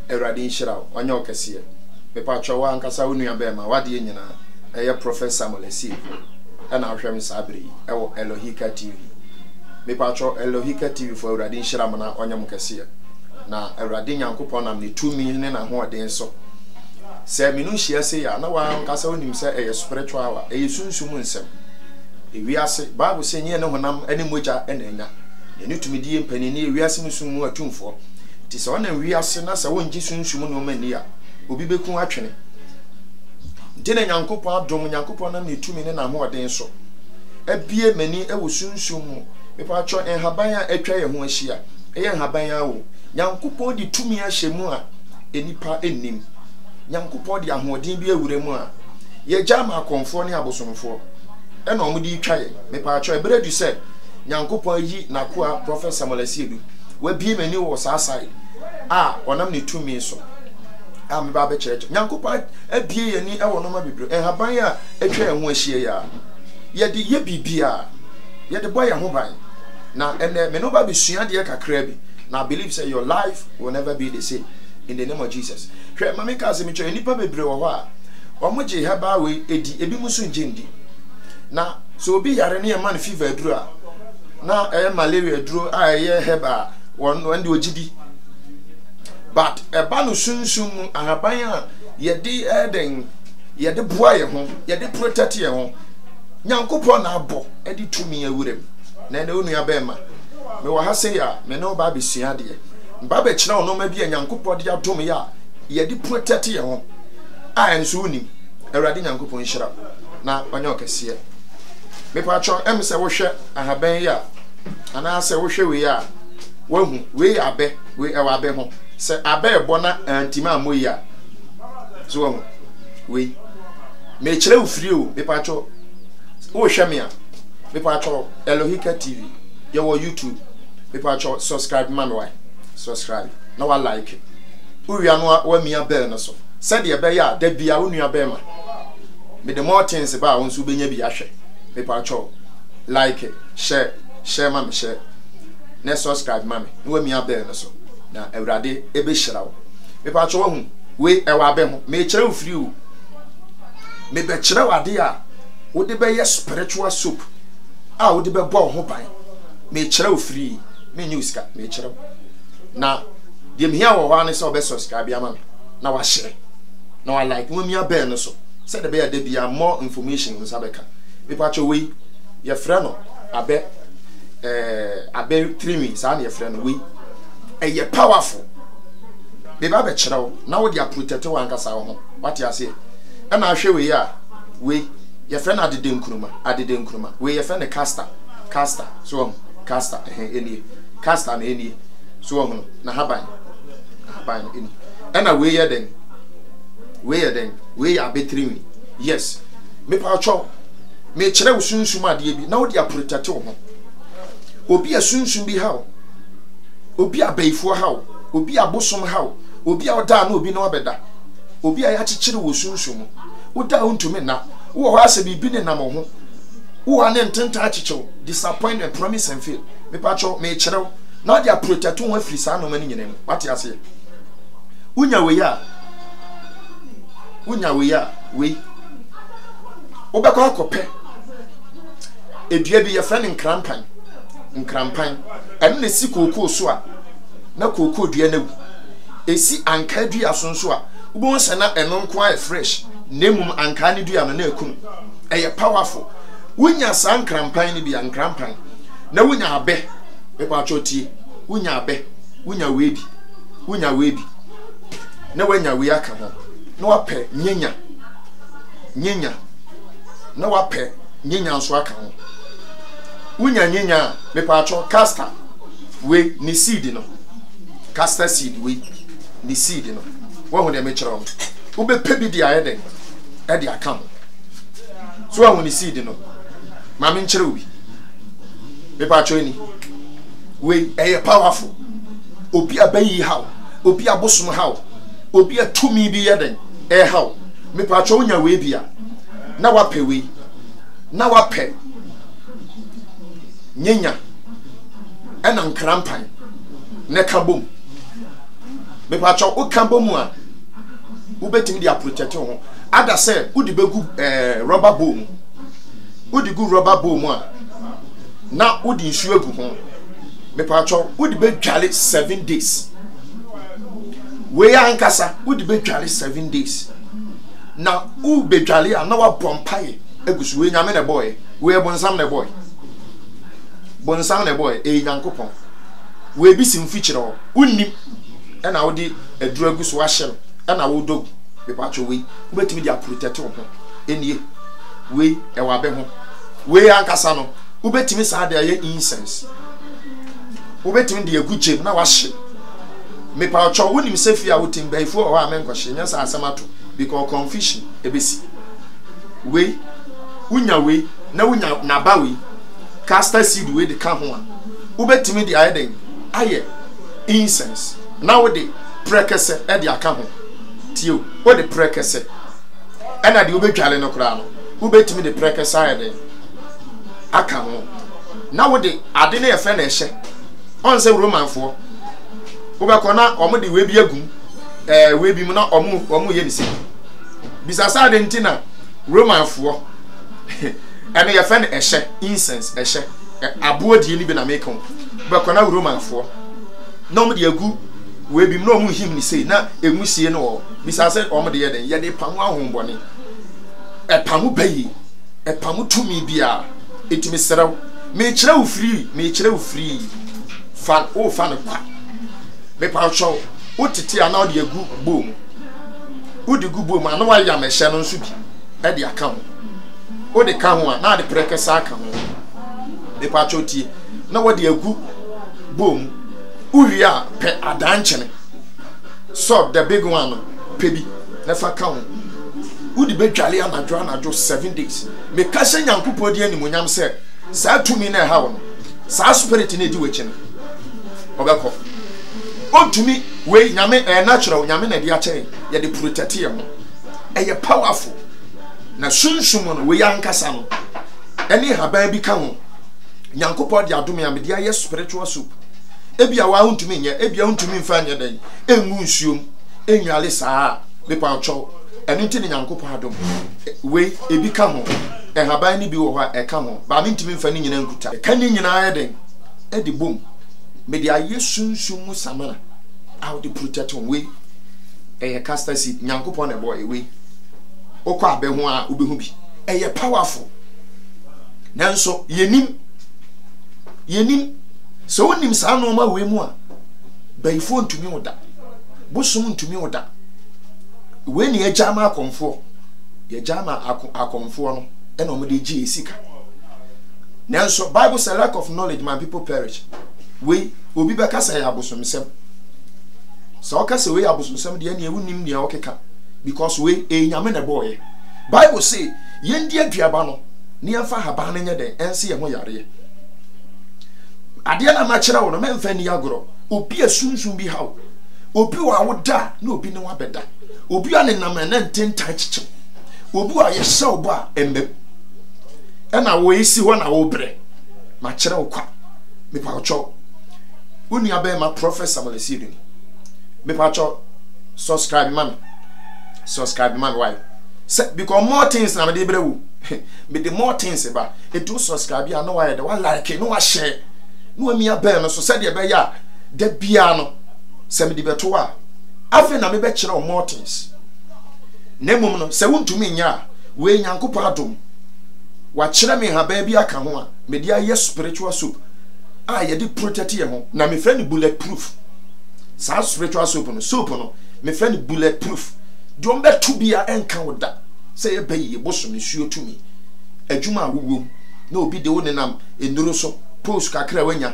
Awurade nhyira wo onye okese me pa twa wa ankasa wo nua be ma wade nyina eye Professor Samuel Asiedu na ahwɛ me sabre ewo Elohika TV me pa twa Elohika TV for Awurade nhyira mana onye mkese na Awurade Nyankopɔn nam ne tumi ne na ho ɔden so se minu hia se ya na wa ankasa wonim se eye spiritual wa eye sunsum nsɛm ewiase Bible se nye ne honam ane mogya na anya ne tumi die mpanini ewiase musum mu atumfo ti se ona wiase na se wonji sunsum no mani a obi beku atwene ntene Nyankopɔn adom Nyankopɔn na ne tumi ne na ho ɔden so abie mani ewo sunsum mu mepa cho enhaban a atwa ye ho ahia eye enhaban a wo Nyankopɔn di tumi ahye mu a enipa ennim Nyankopɔn di ahoɔden bi awura mu a ye jama akonfo ne abosomfo ena omudi twa ye mepa cho eberedu se Nyankopɔn yi nakoa Professor Samuel Asiedu wa bi mani wo saasai a onam ne tumi so a me ba be church Nyankopɔn abie ye ni ewo no ma bibro enhaban a atwa ye ho ahie ya ye de ye bibia ye de boy ho ban na ene me no ba be sua de kakra bi na I believe say your life will never be the same in the name of Jesus. Hwe mama ka se me cho enipa bebre wo ho a omoje haba we edi ebi musu njendi na so obi yare ne man fever duru a na malaria duru a heba won de ogidi but eba no sunsum ahaban a ye de eden ye de boa ye ho ye de protect ye ho Nyankopɔn na abo e de tumi awurem na ne onu abema me wa ha se ya me no ba be sua de ba be kira ono ma bi Nyankopɔn de adom ya ye de protect ye ho a enso unim Awurade Nyankopɔn hyira na onye okese me pa cho em se wo hwe ahaban ya ana se wo hwe we ya wahu we abe we ewa abe ho se abe ebo na antima amoyi a so wahu we me kire ufiri o me pa cho wo hwe me a me pa cho Elohika TV ye wo YouTube me pa cho subscribe man why subscribe na wa like uwia no wa mia bell no so se de be ya da bia wo nua be ma me the more things ba won so benya bi ahwe me pa cho like share mama share na subscribe mama wa mia bell no so na Awurade ebe hyira wo me pa cho hu we ewa be ho me kire wo free o me be kire wade a wo de be ye spiritual soup a wo de be bo ho ban me kire wo free me news ka me kire na de me hia wo ho an se obe subscribe ya mama na wa share na wa like wa mia bell no so said the bear there more information in Sabeka. People we your friend abe 3 weeks and your friend we a powerful. Baby abe chiro now they are protected one kasa ho. What you say? And I show we your friend adede nkruma. We your friend the caster so caster any caster na any so na haban any. And we here then we are bettering yes me pa cho me kire wo sunsum ade bi na wo dia protect wo ho obi asunsun bi hawo obi abaifo hawo obi abosom hawo obi oda na obi na obeda obi a ya kikire wo sunsum wo da untumi na wo ho ase bi ne nam ho wo ane ntenta akikire disappointment promise and fail me pa cho me kire wo na dia protect wo afiri sa no mani nyinem what you say unya we ya we obekọ akọpẹ edua bi ye friend nkrampan ene ne si kokoo so a na kokoo dua na wu esi anka dua sonso a ubo nsa na eno nko a fresh nemum anka ne dua no na ekunu eye powerful wunya san nkrampan ne bi nkrampan na wunya abe pepa chotie wunya abe wunya webi na wanya we aka ho na wape nyenya na wape nyenya nso aka ho unya nyenya me pa cho castor we ni seed no castor seed we ni seed no wo ho de me kire wo be pe bi dia eden e de aka ho so wo ni seed no ma me nkire obi me pa cho ni we e powerful obi abayi how obi abosom how obi atumi bi yeden how me pa cho nya we bia na wape we na wape nyenya ena nkrampan ne kabom me pacho o kambo mu a wo betimi dia protect ho ada say wo di begu rubber bowl mu wo di gu rubber bowl mu a na wo di nsu egu ho me pacho wo di be dwale 7 days we ankasa wo di be dwale 7 days na wo be dwale a na wa bompae egusu we nyame ne boy we bonsam ne boy bonsam ne boy nyankopon we bi sim fichire ho unnim e na wo di aduru agusu ahye e na wo dog me pacho we wo betimi dia protect ho enie we e wa be ho we ankasa no wo betimi sa de aye incense wo betimi de aguche na wa hye me pacho wo nim sefia wo tim baifo o ha menko hye nya sa asemato because confusion ebesi we unya we na unya na ba we castor seed we de ka ho a wo betimi de aye den aye incense na wo de prekese e de aka ho tio wo de prekese e na de wo betwale no kra no wo betimi de prekese aye den aka ho na wo de ade na ye fe na ehye on se romanfo wo be kona omo de we bi agum we bi mu na omo ye ni se bisasa de ntina romanfo ene ye fe na ehye incense ehye aboodie ni bi na make ho be kona romanfo na omo de agu we bi mu na omo him ni se na engusie no bisasa omo de ye den ye de pamu ahombone pamu bayi pamu tumi bia etimi serew me kire wo free fan o fan kwa me pa cho o tete ana o de agu bom o de gu bom ana wa ya me hye no nso bi e de aka ho o de ka ho a na de prekesa aka ho me pa cho tie na wo de agu bom uri a pe adanchene so the big one pe bi na fa ka ho wo de bedwale anadwo 7 days me ka hye nyankopɔ de animonyam se sa tumi na ha wo no sa spirit na edi wechi no obekọ ontumi we nyame natural nyame na di ache ye de protect ye ho eye powerful na sunsun no we yankasa no eni haban bi ka ho nyankopɔ de adome ya me de aye spiritual soup ebia wa ontumi nye ebia ontumi mfa nye dan enwu nsuom enwale saa me pa cho eni nti nyankopɔ adom we ebi ka ho haban ni bi wo ha e ka ho ba me ntumi mfa ni nyina nkuta ka ni nyina aye den e di bom me dia yesunsun mu samana out the protect on we castor seed nyankopon na boy we okọ abehu a obehu bi powerful nanso yenim so onim sa no ma we mu a baifo ntumi oda bosum ntumi oda we ni ejama akomfo ye jama akomfo no e na omde gi esika nanso bible say lack of knowledge my people perish we obi be kasa ya abosomsem so kasa we abosomsem de na ewunim ne okeka because we nyame na boy bible say yendi aduaba no ne yemfa haba na nya den ense ye ho yare ade na ma kire wo no memfa ni agoro obi asunsun bi hawo obi wa woda na obi ne wabeda obi ane na na ntentan chiche obi wa ye hye obo a embem e na wo isi ho na wo bre ma kire wo kwa me pa cho uni abe ma professor Samuel me pa cho subscribe man why say because more things na me dey brewu me the more things ba e do subscribe ya no why the one like no wa share no mi abe no so say de be ya de bia no say me de beto a afi na me be kire o more things nemum no say wuntumi nya we nyankopɔ adom wa kire me ha ba bia ka ho a me dia ye spiritual soup ye di protect ye ho na me friend bulletproof sa spiritual soup no me friend bulletproof do mbe to bia enka woda say ye bayi boso me suo tumi adwuma awuwom na obi de woni nam enuru so post kakra wanya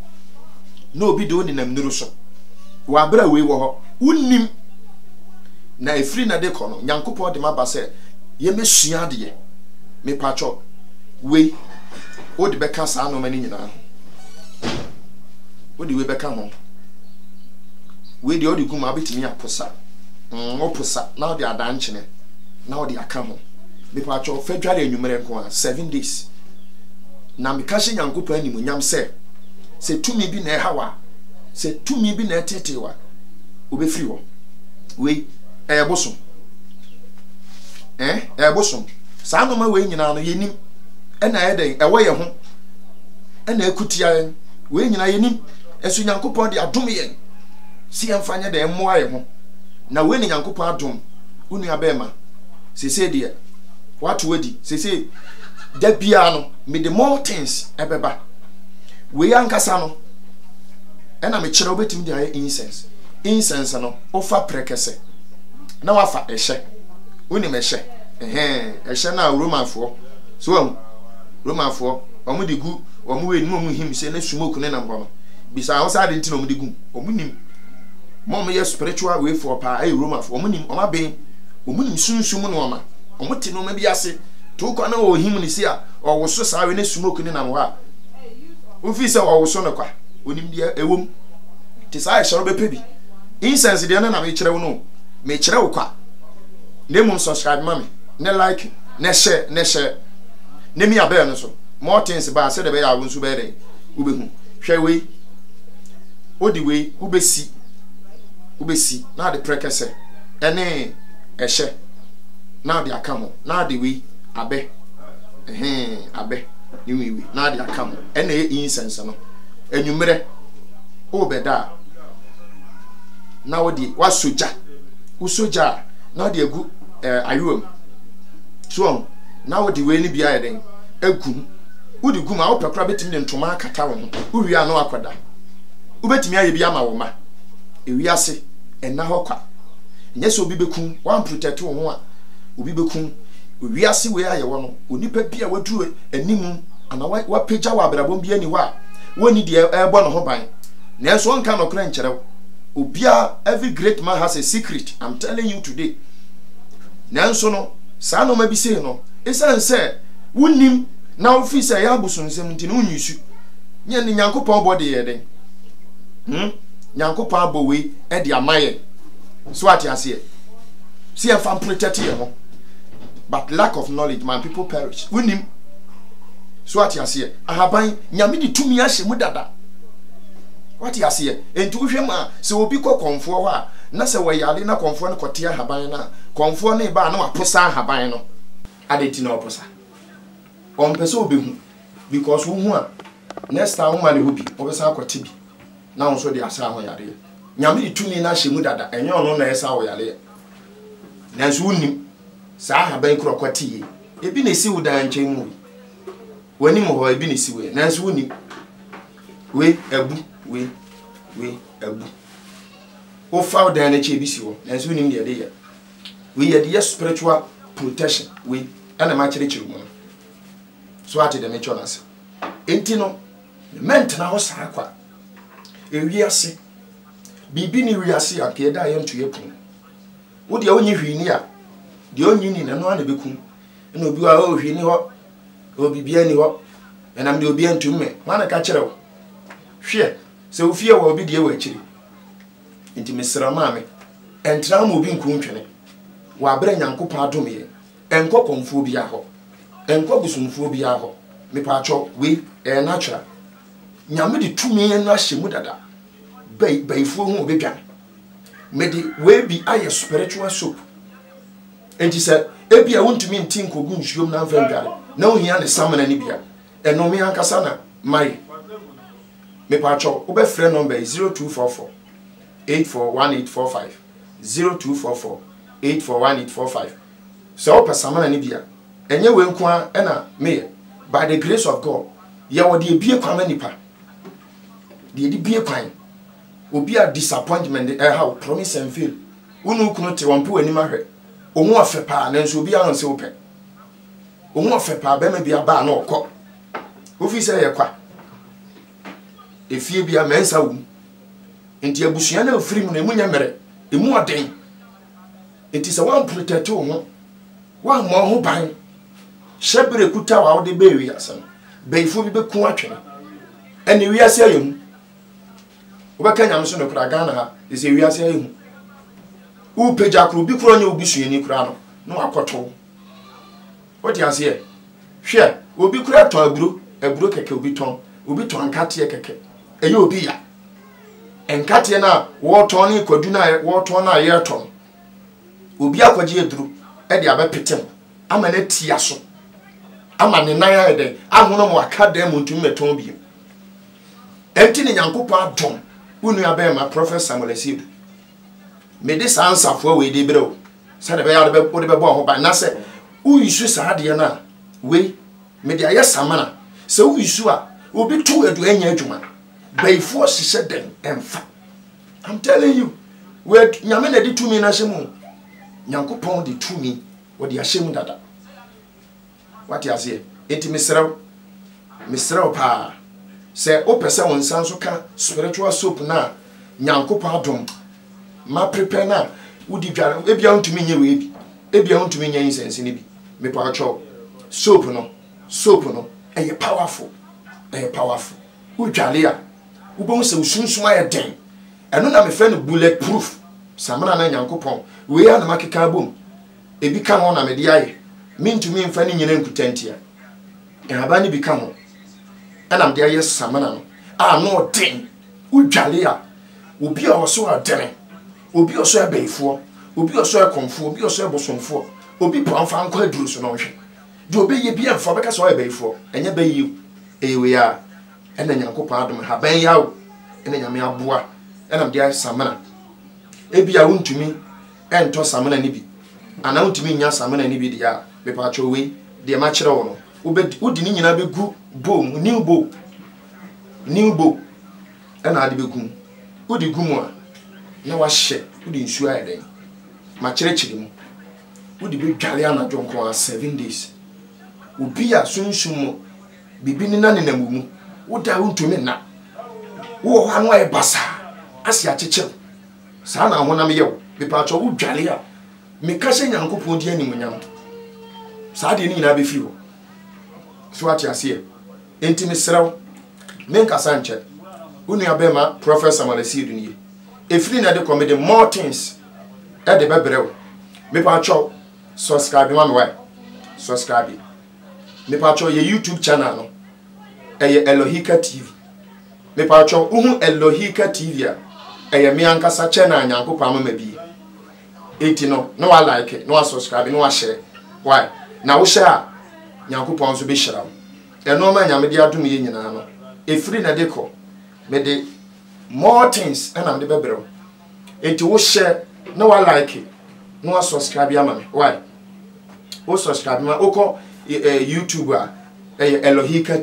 na obi de woni nam enuru so wa bra we wo ho unnim na efri na de kono nyankopɔ de maba say ye mesua de ye me pacho we o de beka sa no mani nyina wo di we beka ho we di odi guma betimi aposa oposa na odi adanchene na odi aka ho me pa cho federal enumere nko 7 days na me ka hye nyankopɔ animonyam se tumi bi na ehawa se tumi bi na etetewa obefiri ho we bosom bosom saa no ma we nyina no yenim ena yeden ewo ye ho ena ekutia yen we nyina yenim esu Nyankopon de adom yen si emfanye de emmoa ye ho na we ni Nyankopon adom unu abema sese de what wedi sese da bia no me the more things ebeba we yankasa no ena me kire obetim de aye incense no ofa prekese na wafa ehye uni me hye ehye na romanfo so romanfo omo de gu omo we ni omo him se na smoke ne na mbo bisa ho sa de nti no omo de gu omo nim mom ye spiritual way for pa ay romanfo omo nim omo ben omo nim sunsum no oma omo ti no ma bi ase to kwa na o him ni si a o wo so sa we na smoke ne na mbo a ofi se o wo so no kwa onim de ewom ti sa ehye ro be pebi incense de na me kire wo no me kire wo kwa nemu subscribe mami ne like ne share ne mi abe no so more things ba se de be ya wo nso be de ubehu hwe we odi we ubesi na de prekese ene ehye na de akamo na de we abe abe ni we na de akamo ene incense no enwumere obeda na wodi wasoja usoja na de egu ayuam so na wodi we ni bia yeden agum wodi gum a opekra betimi de ntoma akata wo ho uwia no akoda ubetimi aye bia ma wo ma ewiase enna hokwa nyese obi bekun wan protect wo ho a obi bekun ewiase we aye wo no onipa bia waduru animu ana wa pagya wa abrabom bia ni wa woni de ebo no ho ban na enso onka no kra nkyere obia every great man has a secret. I'm telling you today. Nanso no sa no ma bi sei no esan se wonim na office ya abusunsem nti no nyusu nye ni Nyankopon body ye den Nyankopon abowe e de amaye so ati ase see am fam protect ye ho but lack of knowledge man people perish wonim so ati ase ahaban nyame di tumi ahye mu dada what you see entu hwema se obi kokonfo ho a na se wayale na konfo no kote ahaban na konfo no ba na waposa ahaban no adeti na oposa on pese obehu because wo hu a next time ma le hobi obesa akote bi na won so de asa ho yare nyame di tumi na hye mu dada enye ono na esa ho yare na so unim sa ahaban krokote ye ebi na esi wudan nchen mu wani mo ho ebi na esi we na so unim we abu we abu o found the energy bisi wo na so nim de ya we ye the spiritual protection we ana ma kire kire mu so ati de me chonase enti no ment na ho sa kwa ewiase bibi ni wiase ake da ye nto ye pun wo de onyi hwini a de onyi ni na no ana bekum na obi wa o hwini ho obi bia ni ho na nam de obi antum me ma ka kire wo hwe se ofie wo obi de wa kire enti mesra maame entra mo obi nkuntwene wa bra Nyankopon adom ye enko konfo bi aho enko gusumfo bi aho me pa acho we natural nyame de tumi enu ahye mu dada baifo hu obedwan me de we bi aye spiritual soap enti se ebia wontumi ntin kogu nsuom na mfa ndware na ohia ne samana ni bia eno me ankasa na mai me pa acho wo be free number 0244 841845 0244 841845 so opesamana ni bia enye we nko a na me by the grace of God ye wo de bie kwama nipa de bie kwan obi a disappointment how promise and fail unu kunu te won po anima hwe ohu afe pa na nso obi a nse ope ohu afe pa be ma bia ba na okọ ofisi ye kwa efie bia mensa wu enti abusua na ofiri mu na emunya mere emu oden enti se wan protect wo wa mo ho ban shebre kuta wa de be wi asam beifo bi be ku atwene eni wi ase ayemu obaka nyam so no kura Ghana ha ise wi ase ayemu u peja kru bi kro nya obusua ni kura no akoto odi ase hwe obi kura ton aburo keke obi ton nkate keke eye obi ya enkate na woton ni kwadu na woton na yeton obi akwaje eduru e de abepetem ama na tia so ama ne nan ayede ahono mo akada mu ntum meton bi enti ne Nyankopon adom unu abema Prophet Samuel Asiedu me dis answer for we de bro say de be ya de be bo ho ba na se uyisu sa de na we me de ayesamana se uyisu a obi tu edu anya adwuma bayfo hihye den emfa. I'm telling you, we nyame na di tumi na hyemu Nyankopon di tumi wo di ahyemu dada. What you say? Enti misrew pa se opese won sanso ka spiritual soap na Nyankopon adom ma prepare na wudi dware ebia ntumi nye we bi ebia ntumi nye insense ni bi me pa cho soap no powerful udwale a ubon se usunsun aye den eno na me fe no bulletproof samana na Nyankopon we ya na makeka bom ebi ka ho na me de aye mintumi mfa ni nyina nkutantia ehaba ni bi ka ho ana me de aye samana no no den udwale a obi a oso adene obi oso abaifo obi oso akonfo obi oso abosomfo obi pamfa anko aduru so no hwe de obi ye bia mfa beka so abaifo enye bayi ewe ya ena Nyankopon adom haban yawo ena nyame aboa ena me de samana ebi a wontumi ento samana ni bi ana wontumi nya samana ni bi dia me pa cho we de ma kire wo no wodi ni nyina begu bom new bow ena ade begu wodi gumu a na wa hye wodi nsu ayeden ma kire mu wodi be dwale ana jonko 7 days obi a sunsun mo bibi ni na ne namumu woda wontumi na wo hanu ay basa asi acheche sa na honam yew be pa cho wodwale a me ka hye Nyankopon di animunyam sa de ni nyina be fi ho so ati ase enti mesrew menka sanche unu abema Prophet Samuel Asiedu ni efiri na de comedy more things e de bebrew me pa cho subscribe ma me why subscribe me pa cho ye YouTube channel no eye Elohika TV me pa cho uhu Elohika TV a eye me ankasa channel Nyankopon ama bi eti no wa like no wa subscribe no wa share why na wo share a Nyankopon so be share eno ma nyame de adom ye nyina no efiri na de ko me de more things and am de bebrew eti wo share no wa like no wa subscribe ama me why wo subscribe ma oko YouTube a Elohika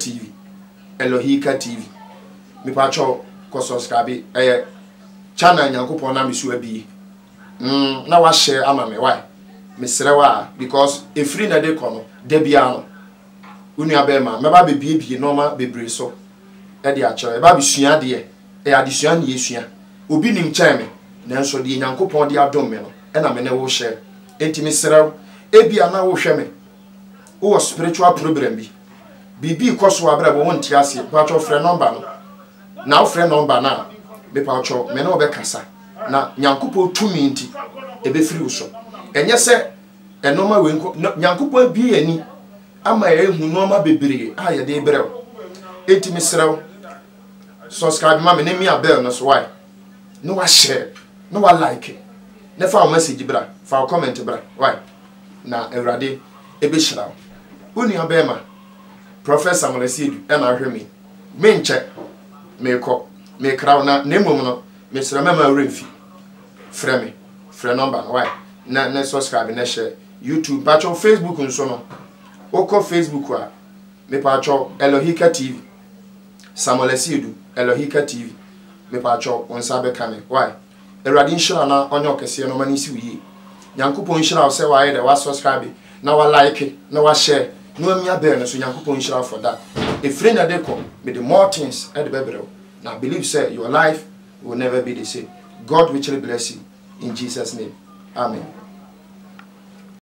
TV me pa cho ko subscribe channel Nyankopon na me so abi na wa share ama me why me serewa because efiri na de ko no de bia no unu abema me ba bebie normal bebre so e de a chere ba bisua de adesua na yesua obi nim cheme nanso de Nyankopon de adom me no e na me ne wo share enti me serew ebia na wo hwe me wo spiritual problem bibi koso abrabo won ti ase pa cho frɛ number no na wo frɛ number na be pa cho me no be kasa na Nyankopon tumi nti e be firi wo so enye se enoma we Nyankopon bi ani ama ehu noma bebre a ye de brew enti me serew subscribe ma me ne mi abel no so why no wa share no wa like ne fa message bra fa comment bra why na Ewrade e be shira uni abema Prophet Samuel Asiedu e na hwe me nche me ko me kraw na nemom no me sere mama remfi frɛ number why na subscribe na share YouTube pa cho Facebook nso no oko Facebook a me pa cho Elohika TV Samuel Asiedu Elohika TV me pa cho onsa be kame why Ewrade nshira na onye okese no mani si wiye Nyankopon nshira se wa ye de wa subscribe na wa like na wa share no amia bell no so Nyankopon nshira for that efiri na de ko me the more things at the bebrew now believe say your life will never be the same. God richly bless you in Jesus name. Amen.